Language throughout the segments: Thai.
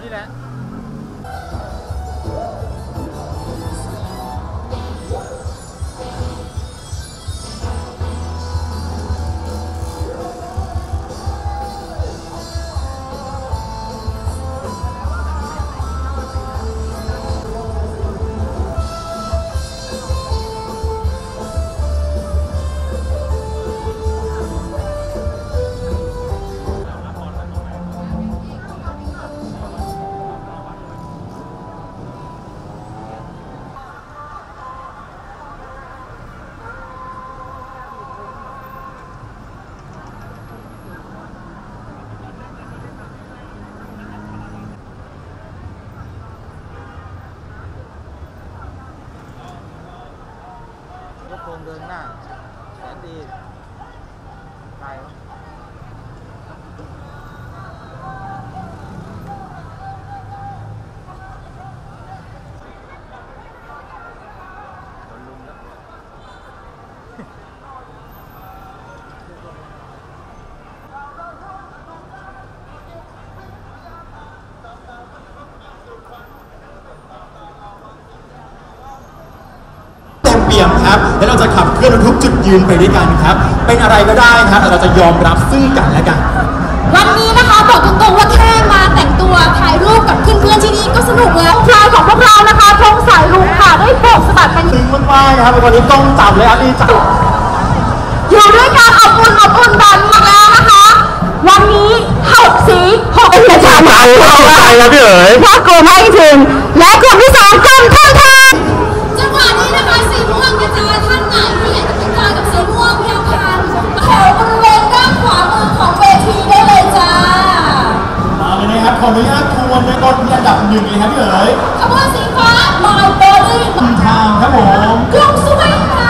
นี่แหละรถโครงเดินหน้าแสนดีตายวะโดนลุมแล้วเปี่ยมครับและเราจะขับเคลื่อนทุกจุดยืนไปด้วยกันครับเป็นอะไรก็ได้ครับแต่เราจะยอมรับซึ่งกันและกันวันนี้นะคะบอกตรงๆว่าแค่มาแต่งตัวถ่ายรูปกับเพื่อนๆที่นี่ก็สนุกแล้วพลายของพวกเรานะคะพงสายลุงค่ะได้โบกสะบัดเป็นซึ้งมากๆครับวันนี้ต้องจับเลยครับนี่จับอยู่ด้วยการอบอุ่นแบบนี้แล้วนะคะวันนี้6 สี6เป็นประชาชนเข้าใจครับพี่เอ๋ยน่ากลัวมากจริงและกลุ่มที่2กลุ่มท่าทางจังหวะนี้นะคะสีม่วงกระจายท่านไหนที่อยากจะติดตามกับสีม่วงเพียงพันแถวบริเวณด้านขวามือของเวทีได้เลยจ้ามาเลยนะครับขออนุญาตทวนในบทอันดับ1เลยครับพี่เอ๋ยขบวนสีฟ้า My Body คุณทางครับผมกลุ่มสวิงค่ะ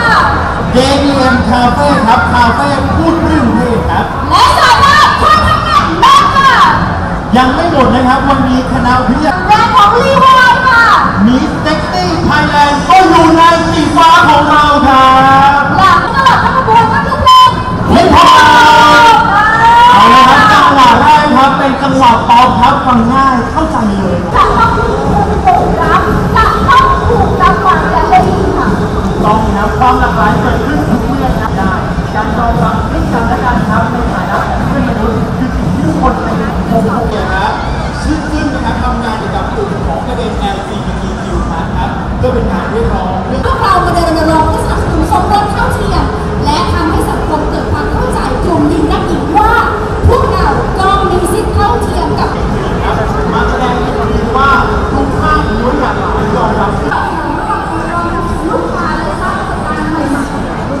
JDM Cafe ครับคาเฟ่พูดเรื่องเพศครับและสายลับคนทำงานบ้านค่ะยังไม่หมดนะครับวันนี้คณะวิทยาแบรนด์ของรีวายค่ะมิสเซ็กซี่ไทยแลนด์ก็อยู่ในสีฟ้าของเราครับหลังตลอดทั้งขบวนทั้งทุกเพลงฮิปฮอปเอาละครับจังหวะแรกครับเป็นจังหวะป๊อปครับฟังง่ายเข้าใจเลยจะต้องถูกรับจะต้องถูกรับฟังและได้ยินค่ะต้องครับความหลากหลายเกิดขึ้นทุกเมื่อครับได้การยอมรับให้กันและกันครับในฐานะเพื่อนมนุษย์คือสิ่งที่ทุกคนในสังคมนะครับซึ่งนะครับทำงานเกี่ยวกับกลุ่มของประเด็น LGBTQ+ ครับก็เป็นการเรียกร้องพวกเรามาเดินรณรงค์เพื่อสนับสนุนสมรสเท่าเทียมและทำให้สังคมเกิดความเข้าใจกลุ่มหญิงและหญิงว่าพวกเราก็มีสิทธิเท่าเทียมกับมาแสดงให้คนเห็นว่าทุกข้างล้วนหลากหลายยอมรับลูกค้าเลยสร้างประสบการณ์ใหม่ๆ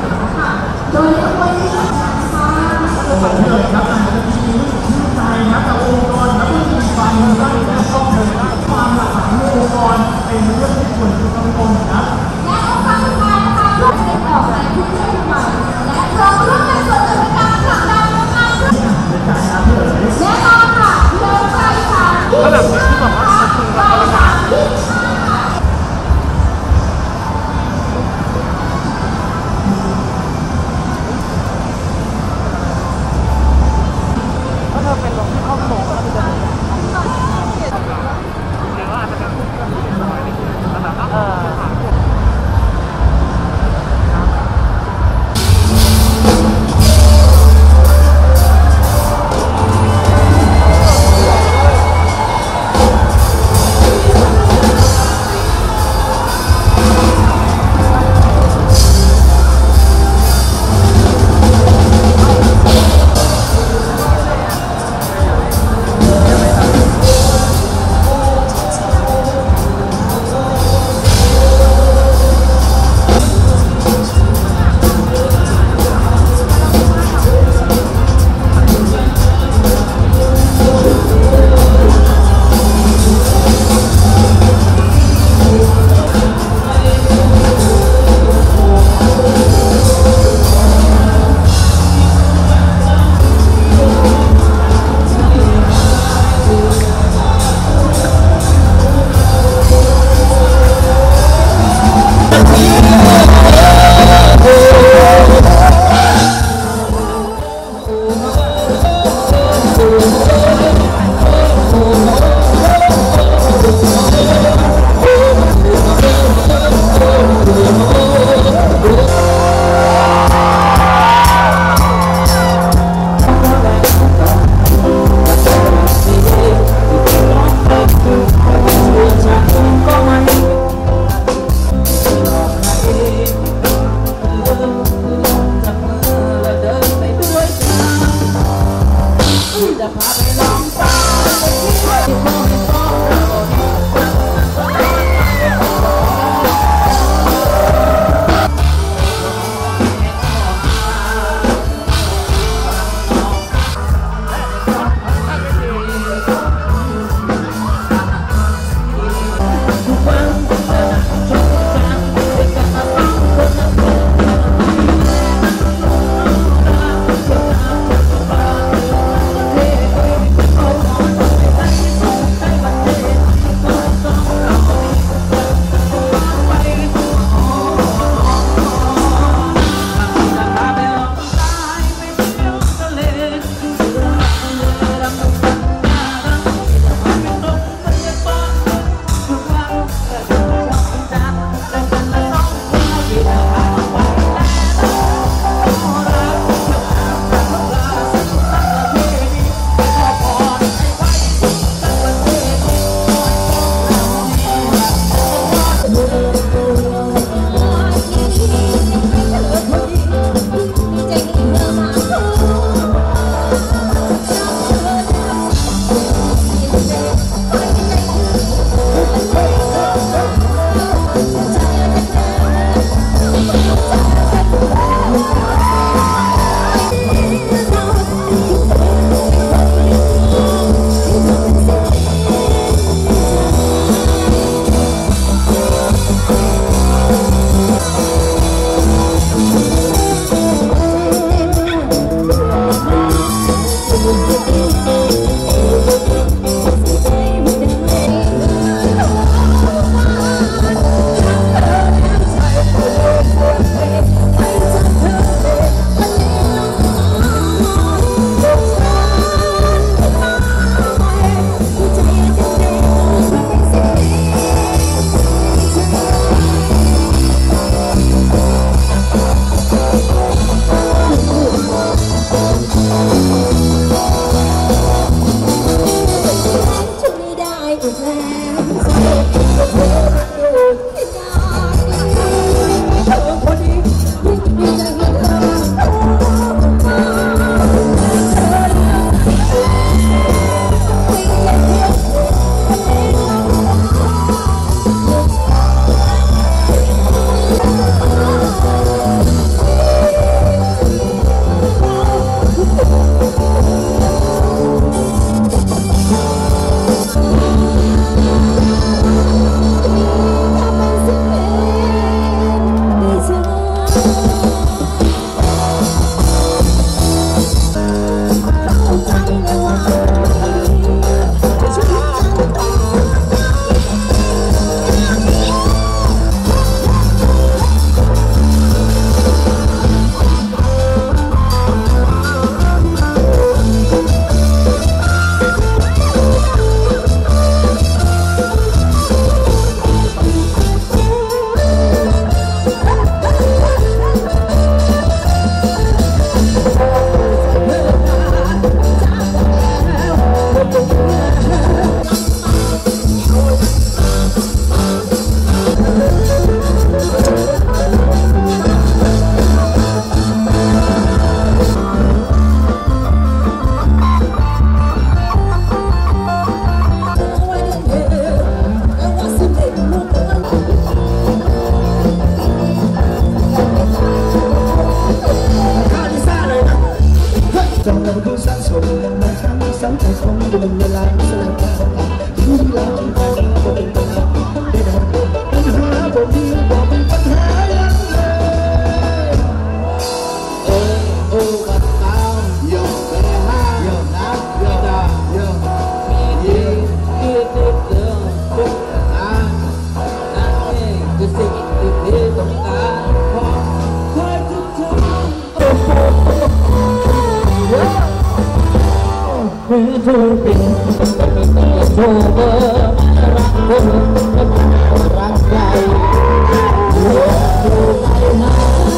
ทูปินโชว์เบอร์รักคนรักใครดูไปนะ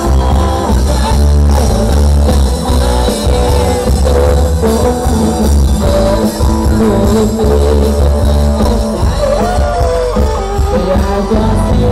อยากจะให้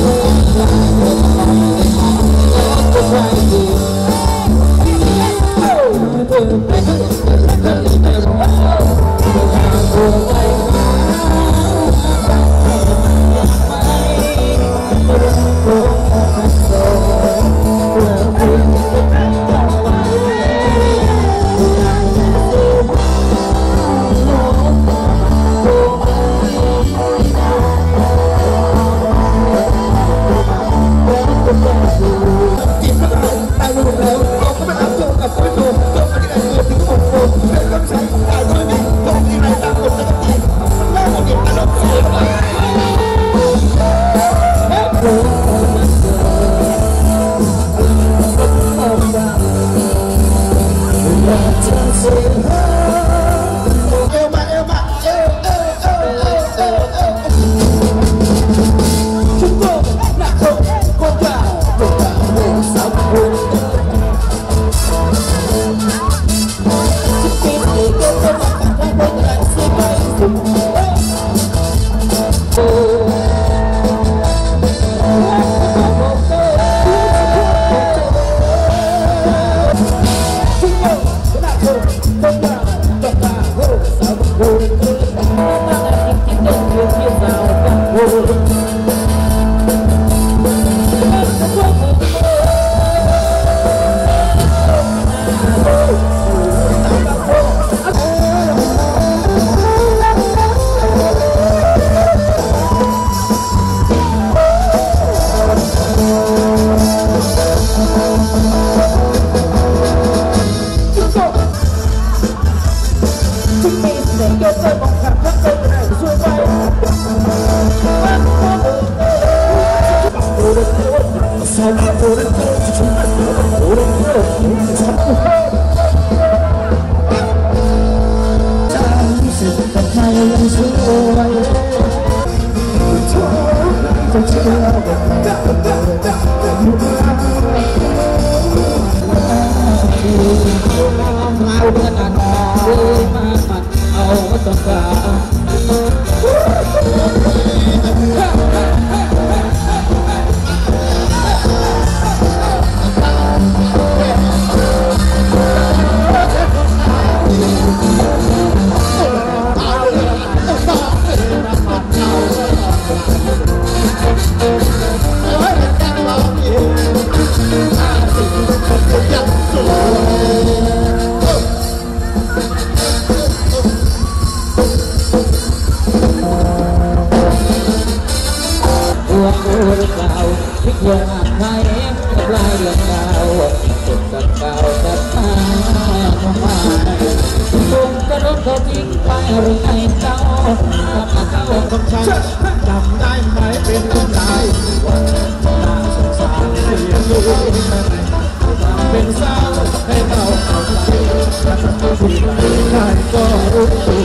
จำได้ไหมเป็นคนใดน่าสงสารเสียลูกเป็นสาวให้เราเอาที่ที่ไหนใครก็รู้ตัว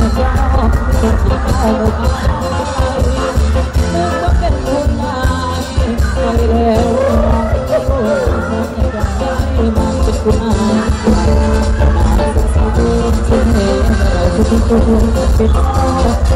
เป็นคนนายไปแล้วมาเป็นคนนายเป็น